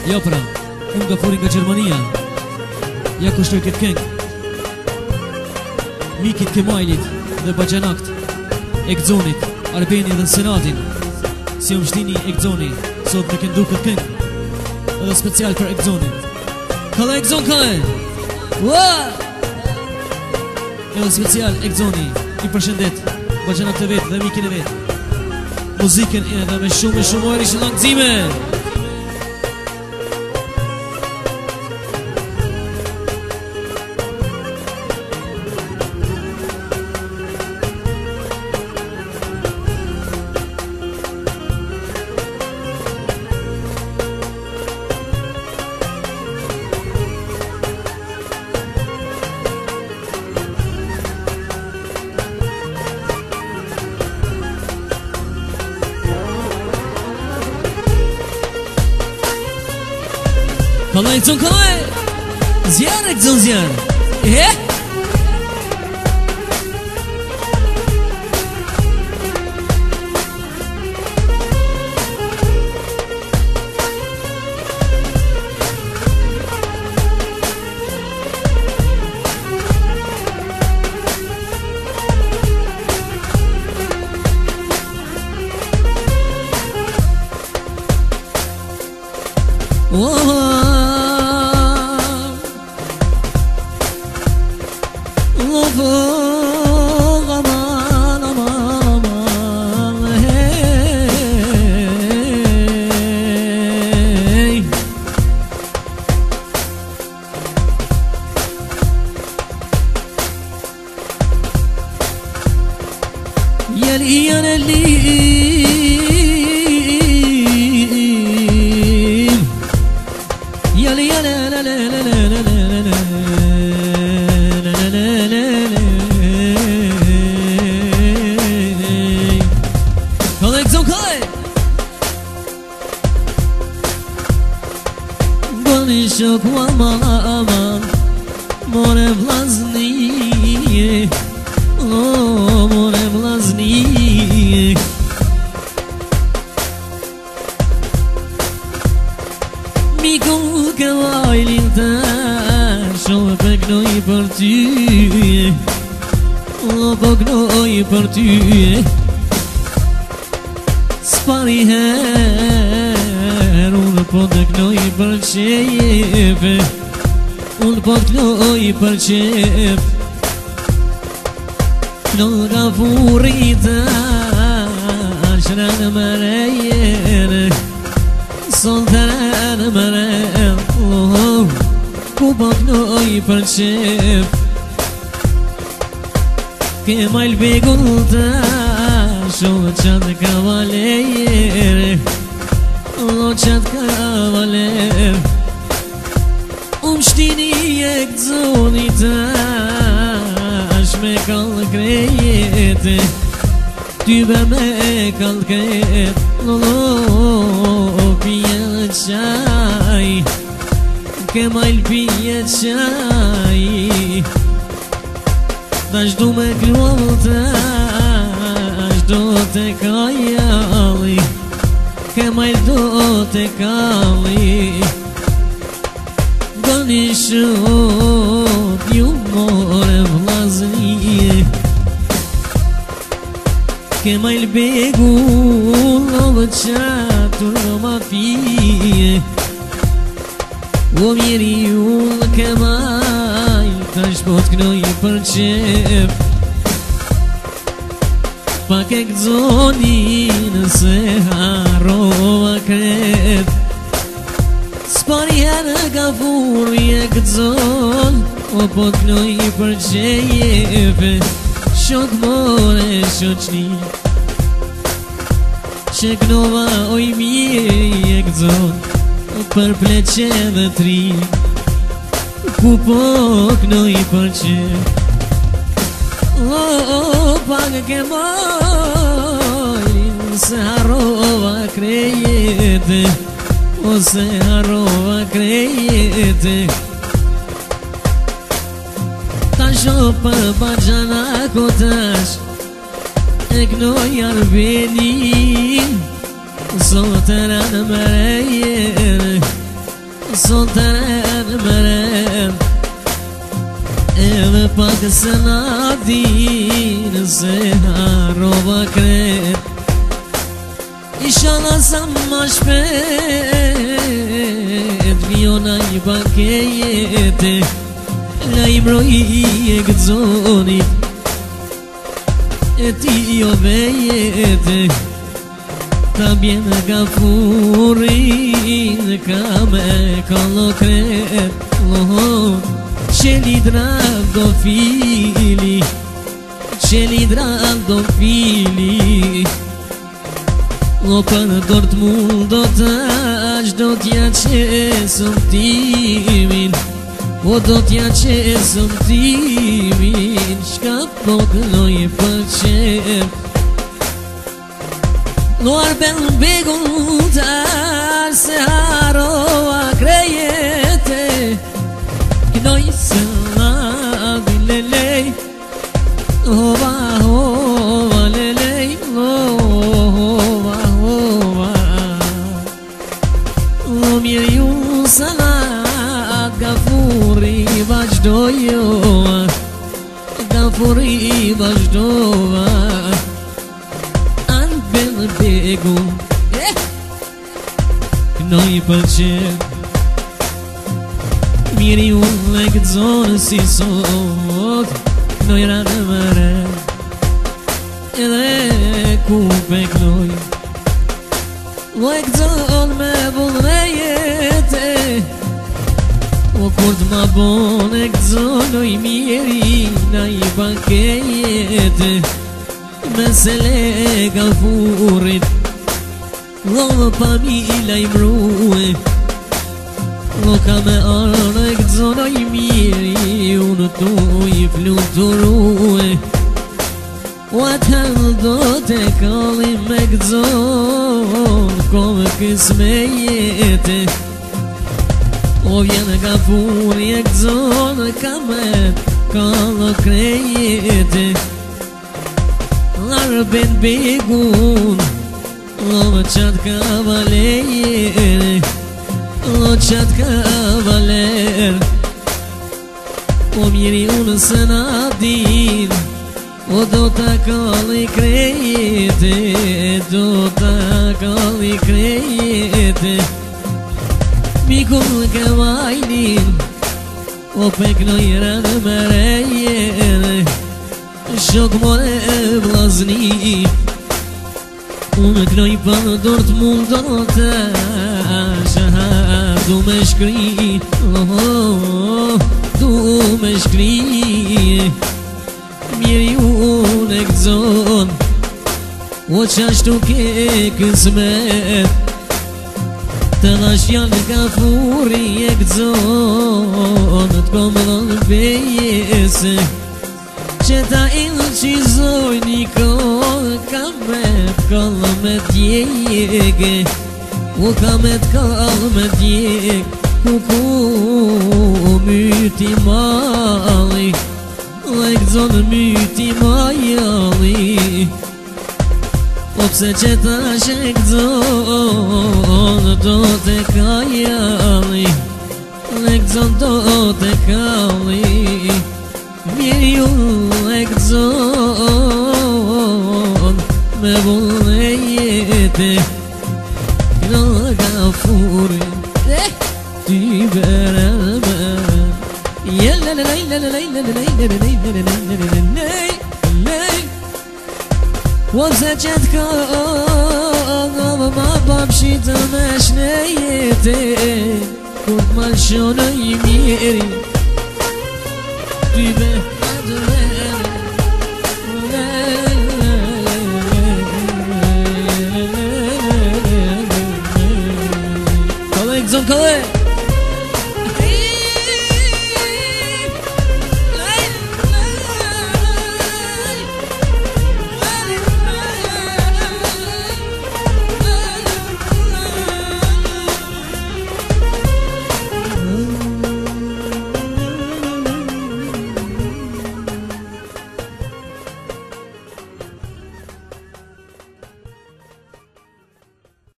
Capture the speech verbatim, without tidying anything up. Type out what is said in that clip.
Ja pra, unë nga fori nga Gjermania. Ja kushtoj këtë këngë Mikit Kemajlit dhe Bajanakt, Ekzonit, Arbeni dhe Senatin. Si më shtini Ekzoni, sot me këndu këtë këngë edhe special për Ekzonin. Kale Ekzon kale Ua! Edhe special Ekzoni i përshëndet Bajanakt e vetë dhe Mikin e vetë. Muzikën e dhe me shumë e shumë ojri që langëzime. Kala Ekzon kala Zjarë Ekzon zjarë Eh? Shok aman aman more vlazni oh more vlazni Miku ke vajlin të shumë pëgnoj për ty oh pëgnoj për ty Spari her unë po të knoj për qef Unë po të knoj për qef Kno nga furita Shranë më rejer Son të ranë më rejer Ku po të knoj për qef Ke majl begun të Shumë qatë kavaler O qatë kavaler Umë shtini Ekzoni tash me kallë krejete Ty be me kallë krejete Lo lo pije qaj Ke majlë pije qaj Tash du me kluovë tash Do te kajalli Ke majlë do te kalli Goni shot ju more vlazni Ke majlë begu Lovë qatur në ma fije O mjeri ullë ke majlë Tash po t'knoj për qef Pak Ekzoni nëse harova kret Spari herë ka furi Ekzon O po t'knoj për qefe Shok more shoqni Që knova oj mje Ekzon Për pleqe dhe tri Ku po knoj për qef Oh, pak ke mojlin Se harova krejete O se harova krejete Tash o për Bajanako tash E knoj Arbenin Sot e ranë më rejer Sot të rënë më rënë Edhe pak se na dinë Se harrova kretë Inshallah sa ma shpet Vjona i banke jete La i mroj e gëzonit E ti jo vejete Ta bjene ka furin Ka me kallo kret Lohon Qeli drag do fili Qeli drag do fili O për dort mund do t'ash Do t'ja qesëm timin O do t'ja qesëm timin Shka po këlloj për qep Luar bel begun t'ar Se haroa krejete Knoj se lavi lelej Hova hova lelej Hova Mirë ju salat Gafuri vazhdojova Gafuri vazhdova Anë belë begu Kënoj për qep Mirë ju në këtë zonë si sot Kënoj ranë më re Edhe ku pe kënoj O e këzon me vullë jete O kur t'ma bon e këzon o i mjeri Na i banke jete Me se lega furit O pa mila i mruhe O ka me arë e këzon o i mjeri Unë tu i fluturuhe O atëllë do te kalli me këzon Kome kësme jete O vjene ka furi e këzon Ka me kallo krejete Larbet begun Lo me qatë kavalere Lo qatë kavaler O mjeri unë se na din O do t'a kalli krejete Do t'a kalli krejete Mikun ke vajnin O pek në jërën më rejere Shok more vlazni Unë knoj për dort mund do t'a Shahar du me shkri Du me shkri Mirë ju në këzon O qashtu ke kësmet Të dhash janë ka furi e këzon T'kom dhënë bejese Që ta ilë qizoj një kohë Ka me t'kallë me t'jege O ka me t'kallë me t'jeg Kuku myti mali Lek zonë myti majali O pse që ta shek zonë Do te kajali Lek zonë do te kalli Mirë ju lek zonë Me vullë jete Këno ka furin Ty berën berën Ose që t'kallë ma babshitë me shnejete Kur t'mal shonë i mjeri Ty be adërën Kale, këzon kale